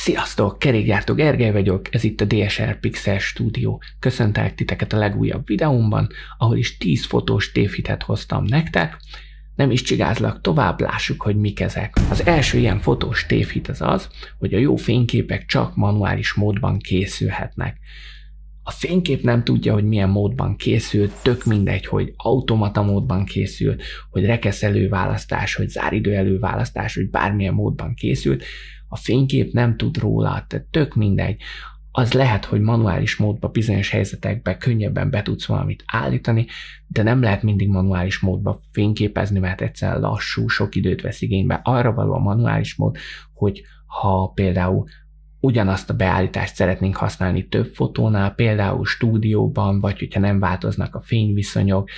Sziasztok! Kerékgyártó Gergely vagyok, ez itt a DSR Pixel Studio. Köszöntelek titeket a legújabb videómban, ahol is 10 fotós tévhitet hoztam nektek. Nem is csigázlak tovább, lássuk, hogy mik ezek. Az első ilyen fotós tévhit az, hogy a jó fényképek csak manuális módban készülhetnek. A fénykép nem tudja, hogy milyen módban készül, tök mindegy, hogy automata módban készül, hogy rekesz előválasztás, hogy záridő előválasztás, hogy bármilyen módban készült. A fénykép nem tud róla, tehát tök mindegy. Az lehet, hogy manuális módban bizonyos helyzetekben könnyebben be tudsz valamit állítani, de nem lehet mindig manuális módban fényképezni, mert egyszerűen lassú, sok időt vesz igénybe. Arra való a manuális mód, hogy ha például ugyanazt a beállítást szeretnénk használni több fotónál, például stúdióban, vagy hogyha nem változnak a fényviszonyok,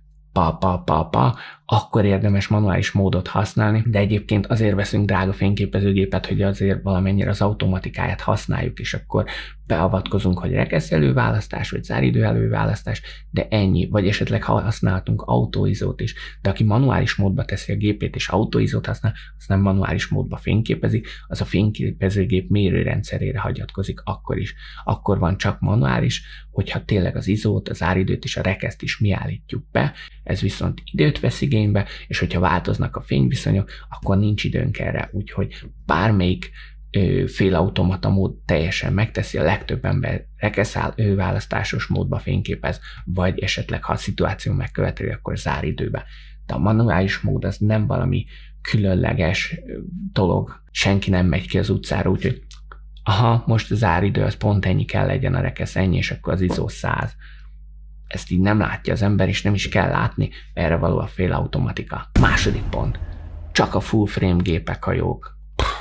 akkor érdemes manuális módot használni, de egyébként azért veszünk drága fényképezőgépet, hogy azért valamennyire az automatikáját használjuk, és akkor beavatkozunk, hogy rekesz előválasztás, vagy záridő előválasztás, de ennyi, vagy esetleg használhatunk autoizót is, de aki manuális módba teszi a gépét, és autoizót használ, az nem manuális módba fényképezik, az a fényképezőgép mérőrendszerére hagyatkozik akkor is. Akkor van csak manuális, hogyha tényleg az izót, az záridőt és a rekeszt is mi állítjuk be, ez viszont időt vesz igénybe, és hogyha változnak a fényviszonyok, akkor nincs időnk erre, úgyhogy bármelyik félautomata mód teljesen megteszi, a legtöbb ember rekeszál, választásos módba fényképez, vagy esetleg ha a szituáció megköveteli, akkor záridőbe. De a manuális mód az nem valami különleges dolog, senki nem megy ki az utcára, úgyhogy most a záridő, az pont ennyi kell legyen, a rekesz ennyi, és akkor az izó 100. Ezt így nem látja az ember, és nem is kell látni, erre való a félautomatika. Második pont. Csak a full frame gépek a jók.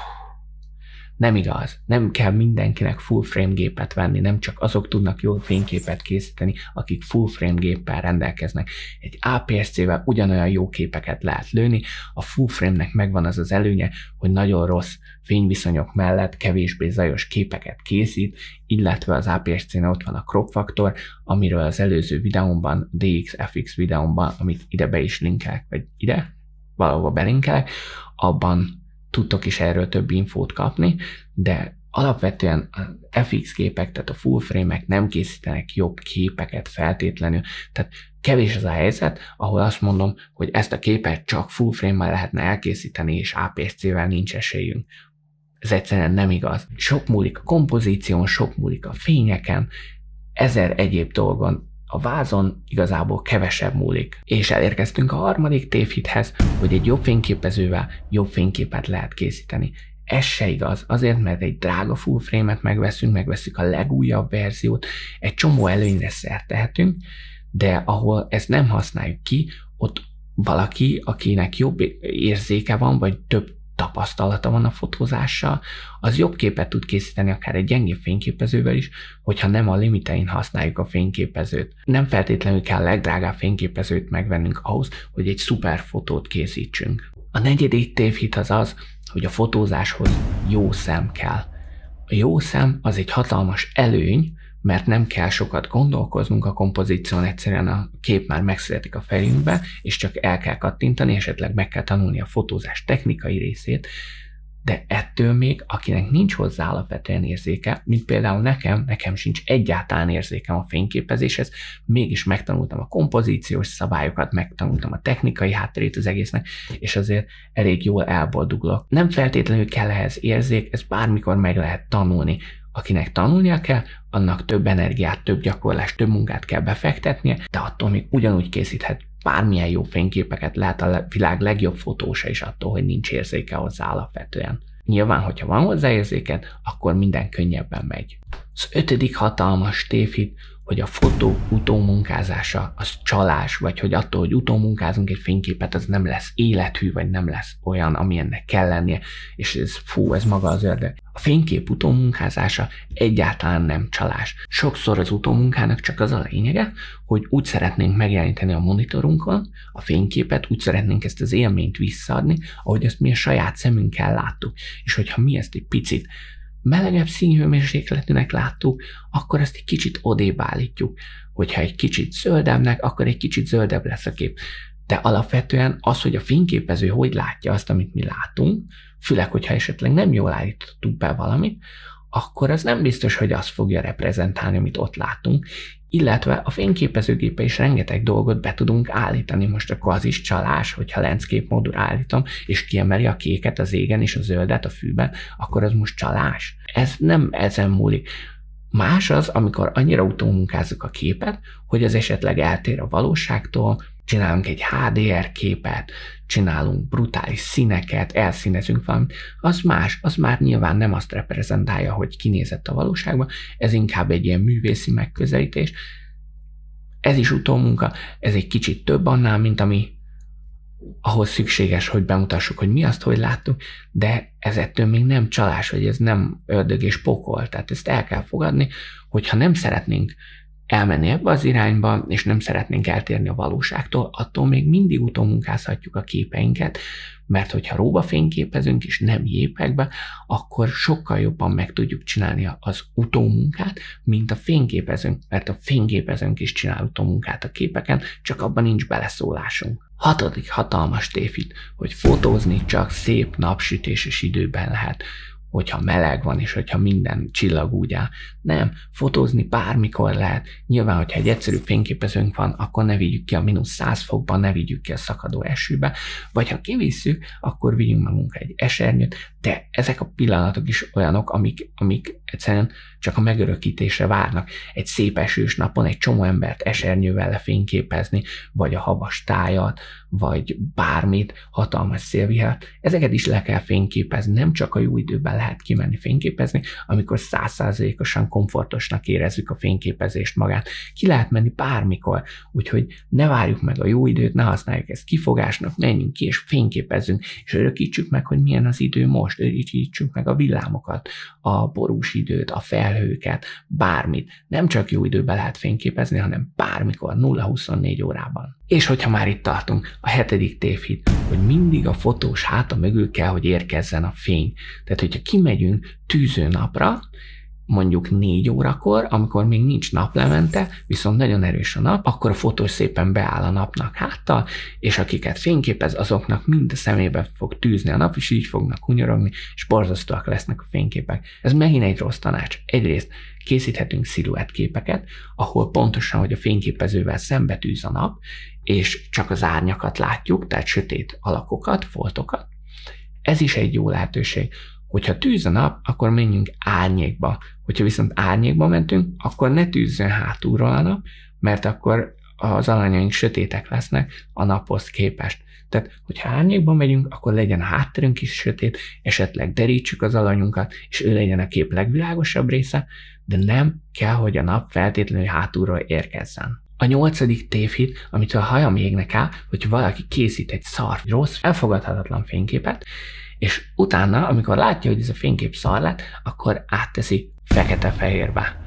Nem igaz. Nem kell mindenkinek full frame gépet venni, nem csak azok tudnak jól fényképet készíteni, akik full frame géppel rendelkeznek. Egy APS-C-vel ugyanolyan jó képeket lehet lőni, a full frame-nek megvan az az előnye, hogy nagyon rossz fényviszonyok mellett kevésbé zajos képeket készít, illetve az APS-C-nél ott van a crop faktor, amiről az előző videómban, DXFX videómban, amit ide be is linkelek, vagy ide, valahol belinkelek, abban tudtok is erről több infót kapni, de alapvetően a FX képek, tehát a full frame-ek nem készítenek jobb képeket feltétlenül. Tehát kevés az a helyzet, ahol azt mondom, hogy ezt a képet csak full frame-mal lehetne elkészíteni, és APS-C-vel nincs esélyünk. Ez egyszerűen nem igaz. Sok múlik a kompozíción, sok múlik a fényeken, ezer egyéb dolgon. A vázon igazából kevesebb múlik. És elérkeztünk a harmadik tévhithez, hogy egy jobb fényképezővel jobb fényképet lehet készíteni. Ez se igaz, azért, mert egy drága full frame-et megveszünk a legújabb verziót, egy csomó előnyre szert tehetünk, de ahol ezt nem használjuk ki, ott valaki, akinek jobb érzéke van, vagy több tapasztalata van a fotózással, az jobb képet tud készíteni akár egy gyengébb fényképezővel is, hogyha nem a limitein használjuk a fényképezőt. Nem feltétlenül kell a legdrágább fényképezőt megvennünk ahhoz, hogy egy szuper fotót készítsünk. A negyedik tévhit az, hogy a fotózáshoz jó szem kell. A jó szem az egy hatalmas előny, mert nem kell sokat gondolkoznunk a kompozíción, egyszerűen a kép már megszületik a fejünkbe, és csak el kell kattintani, esetleg meg kell tanulni a fotózás technikai részét, de ettől még, akinek nincs hozzá alapvetően érzéke, mint például nekem sincs egyáltalán érzékem a fényképezéshez, mégis megtanultam a kompozíciós szabályokat, megtanultam a technikai hátterét az egésznek, és azért elég jól elboldogulok. Nem feltétlenül kell ehhez érzék, ezt bármikor meg lehet tanulni. Akinek tanulnia kell, annak több energiát, több gyakorlást, több munkát kell befektetnie, de attól még ugyanúgy készíthet bármilyen jó fényképeket, lehet a világ legjobb fotósa is attól, hogy nincs érzéke hozzá alapvetően. Nyilván, hogyha van hozzá érzéked, akkor minden könnyebben megy. Az ötödik hatalmas tévhit, hogy a fotó utómunkázása az csalás, vagy hogy attól, hogy utómunkázunk egy fényképet, az nem lesz élethű, vagy nem lesz olyan, ami ennek kell lennie, és ez maga az ördög. A fénykép utómunkázása egyáltalán nem csalás. Sokszor az utómunkának csak az a lényege, hogy úgy szeretnénk megjeleníteni a monitorunkon a fényképet, úgy szeretnénk ezt az élményt visszaadni, ahogy ezt mi a saját szemünkkel láttuk. És hogyha mi ezt egy picit melegebb színhőmérsékletűnek láttuk, akkor ezt egy kicsit odébb állítjuk. Hogyha egy kicsit zöldebbnek, akkor egy kicsit zöldebb lesz a kép. De alapvetően az, hogy a fényképező hogy látja azt, amit mi látunk, főleg, hogyha esetleg nem jól állítottuk be valamit, akkor az nem biztos, hogy azt fogja reprezentálni, amit ott látunk, illetve a fényképezőgépe is rengeteg dolgot be tudunk állítani. Most akkor az is csalás, hogyha landscape módra állítom, és kiemeli a kéket az égen és a zöldet a fűben, akkor az most csalás. Ez nem ezen múlik. Más az, amikor annyira utómunkázzuk a képet, hogy az esetleg eltér a valóságtól, csinálunk egy HDR képet, csinálunk brutális színeket, elszínezünk valamit, az más, az már nyilván nem azt reprezentálja, hogy kinézett a valóságban, ez inkább egy ilyen művészi megközelítés. Ez is utómunka, ez egy kicsit több annál, mint ami ahhoz szükséges, hogy bemutassuk, hogy mi azt, hogy láttuk, de ez ettől még nem csalás, vagy ez nem ördög és pokol. Tehát ezt el kell fogadni, hogyha nem szeretnénk elmenni ebbe az irányba, és nem szeretnénk eltérni a valóságtól, attól még mindig utómunkázhatjuk a képeinket, mert hogyha róba fényképezünk, és nem jépekbe, akkor sokkal jobban meg tudjuk csinálni az utómunkát, mint a fényképezőnk, mert a fényképezőnk is csinál utómunkát a képeken, csak abban nincs beleszólásunk. 6. hatalmas tévhit, hogy fotózni csak szép napsütéses időben lehet, hogyha meleg van, és hogyha minden csillag úgy áll. Nem, fotózni bármikor lehet. Nyilván, hogyha egy egyszerű fényképezőnk van, akkor ne vigyük ki a -100 fokban, ne vigyük ki a szakadó esőbe, vagy ha kivisszük, akkor vigyünk magunkra egy esernyőt, de ezek a pillanatok is olyanok, amik egyszerűen csak a megörökítésre várnak. Egy szép esős napon egy csomó embert esernyővel lefényképezni, vagy a havas tájat, vagy bármit, hatalmas szélvihart. Ezeket is le kell fényképezni, nem csak a jó időben lehet kimenni fényképezni, amikor 100%-osan komfortosnak érezzük a fényképezést magát. Ki lehet menni bármikor, úgyhogy ne várjuk meg a jó időt, ne használjuk ezt kifogásnak, menjünk ki és fényképezzünk, és örökítsük meg, hogy milyen az idő most, örökítsük meg a villámokat, a borús időt, a felhőket, bármit. Nem csak jó időben lehet fényképezni, hanem bármikor, 0-24 órában. És hogyha már itt tartunk, a 7. tévhit, hogy mindig a fotós háta mögül kell, hogy érkezzen a fény. Tehát, hogyha kimegyünk tűző napra, mondjuk 4 órakor, amikor még nincs naplemente, viszont nagyon erős a nap, akkor a fotós szépen beáll a napnak háttal, és akiket fényképez, azoknak mind a szemébe fog tűzni a nap, és így fognak hunyorogni, és borzasztóak lesznek a fényképek. Ez megint egy rossz tanács. Egyrészt készíthetünk sziluettképeket, ahol pontosan, hogy a fényképezővel szembe tűz a nap, és csak az árnyakat látjuk, tehát sötét alakokat, foltokat. Ez is egy jó lehetőség. Hogyha tűz a nap, akkor menjünk árnyékba. Hogyha viszont árnyékba mentünk, akkor ne tűzzön hátulról a nap, mert akkor az alanyaink sötétek lesznek a naphoz képest. Tehát, hogyha árnyékba megyünk, akkor legyen a hátterünk is sötét, esetleg derítsük az alanyunkat, és ő legyen a kép legvilágosabb része, de nem kell, hogy a nap feltétlenül hátulról érkezzen. A 8. tévhit, amitől a hajam égnek áll, hogy valaki készít egy szar, rossz, elfogadhatatlan fényképet, és utána, amikor látja, hogy ez a fénykép szar lett, akkor átteszi fekete-fehérbe.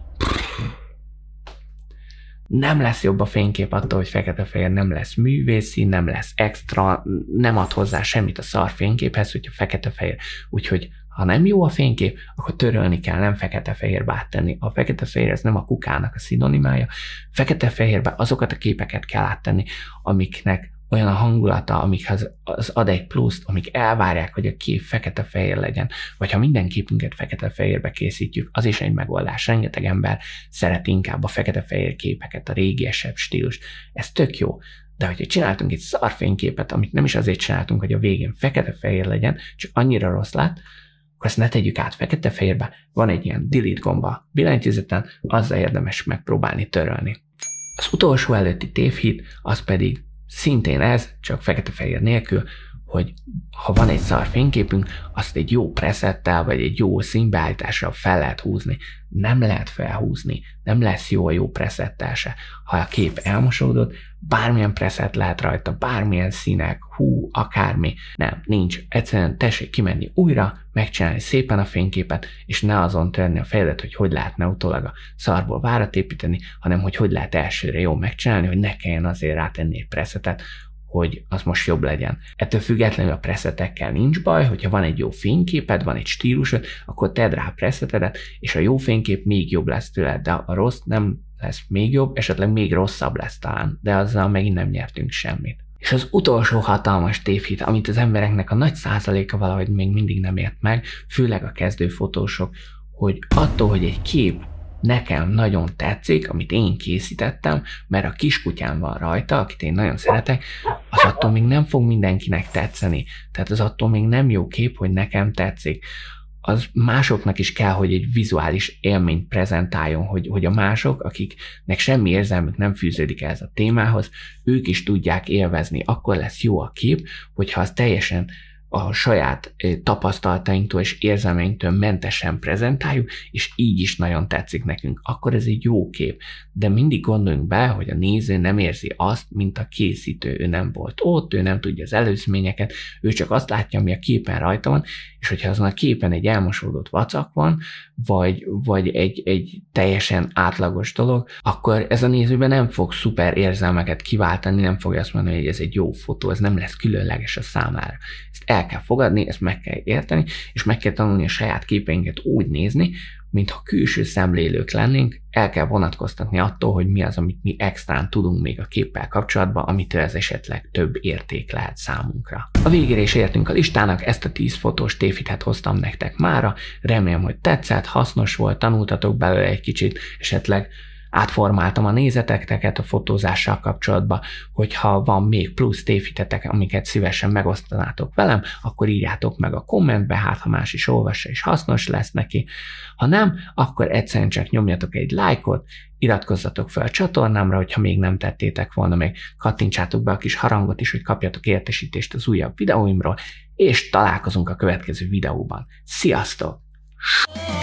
Nem lesz jobb a fénykép attól, hogy fekete-fehér, nem lesz művészi, nem lesz extra, nem ad hozzá semmit a szar fényképhez, hogyha fekete-fehér. Úgyhogy ha nem jó a fénykép, akkor törölni kell, nem fekete-fehérbe áttenni. A fekete-fehér ez nem a kukának a szinonimája. Fekete-fehérbe azokat a képeket kell áttenni, amiknek olyan a hangulata, amikhez az ad egy pluszt, amik elvárják, hogy a kép fekete-fehér legyen, vagy ha minden képünket fekete-fehérbe készítjük, az is egy megoldás. Rengeteg ember szeret inkább a fekete-fehér képeket, a régiesebb stílust. Ez tök jó. De hogyha csináltunk egy szarfényképet, amit nem is azért csináltunk, hogy a végén fekete-fehér legyen, csak annyira rossz lett, akkor ezt ne tegyük át fekete-fehérbe. Van egy ilyen delete gomba billentyűzeten, azzal érdemes megpróbálni törölni. Az utolsó előtti tévhit, az pedig szintén ez, csak fekete-fehér nélkül, hogy ha van egy szar fényképünk, azt egy jó preszettel, vagy egy jó színbeállítással fel lehet húzni. Nem lehet felhúzni, nem lesz jó a jó preszettel se. Ha a kép elmosódott, bármilyen presszett lehet rajta, bármilyen színek, akármi. Nem, nincs. Egyszerűen tessék kimenni újra, megcsinálni szépen a fényképet, és ne azon törni a fejedet, hogy lehetne utólag a szarból várat építeni, hanem hogy lehet elsőre jól megcsinálni, hogy ne kelljen azért rátenni egy presszetet, hogy az most jobb legyen. Ettől függetlenül a presszetekkel nincs baj, hogyha van egy jó fényképed, van egy stílusod, akkor tedd rá a presszetedet, és a jó fénykép még jobb lesz tőled, de a rossz nem lesz még jobb, esetleg még rosszabb lesz talán, de azzal megint nem nyertünk semmit. És az utolsó hatalmas tévhit, amit az embereknek a nagy százaléka valahogy még mindig nem ért meg, főleg a kezdőfotósok, hogy attól, hogy egy kép nekem nagyon tetszik, amit én készítettem, mert a kiskutyám van rajta, akit én nagyon szeretek, az attól még nem fog mindenkinek tetszeni. Tehát az attól még nem jó kép, hogy nekem tetszik. Az másoknak is kell, hogy egy vizuális élményt prezentáljon, hogy a mások, akiknek semmi érzelmük nem fűződik ehhez a témához, ők is tudják élvezni. Akkor lesz jó a kép, hogyha az teljesen a saját tapasztalatainktól és érzelmeinktől mentesen prezentáljuk, és így is nagyon tetszik nekünk. Akkor ez egy jó kép. De mindig gondoljunk be, hogy a néző nem érzi azt, mint a készítő. Ő nem volt ott, ő nem tudja az előzményeket, ő csak azt látja, ami a képen rajta van, és hogyha azon a képen egy elmosódott vacak van, vagy egy teljesen átlagos dolog, akkor ez a nézőben nem fog szuper érzelmeket kiváltani, nem fogja azt mondani, hogy ez egy jó fotó, ez nem lesz különleges a számára. Ezt el kell fogadni, ezt meg kell érteni, és meg kell tanulni a saját képeinket úgy nézni, mintha külső szemlélők lennénk, el kell vonatkoztatni attól, hogy mi az, amit mi extrán tudunk még a képpel kapcsolatban, amitől ez esetleg több érték lehet számunkra. A végére is értünk a listának, ezt a 10 fotós tévhitet hoztam nektek mára, remélem, hogy tetszett, hasznos volt, tanultatok belőle egy kicsit, esetleg átformáltam a nézeteteket a fotózással kapcsolatban, hogyha van még plusz tévhitetek, amiket szívesen megosztanátok velem, akkor írjátok meg a kommentbe, hát ha más is olvassa és hasznos lesz neki. Ha nem, akkor egyszerűen csak nyomjatok egy lájkot, iratkozzatok fel a csatornámra, hogyha még nem tettétek volna meg, kattintsátok be a kis harangot is, hogy kapjatok értesítést az újabb videóimról, és találkozunk a következő videóban. Sziasztok!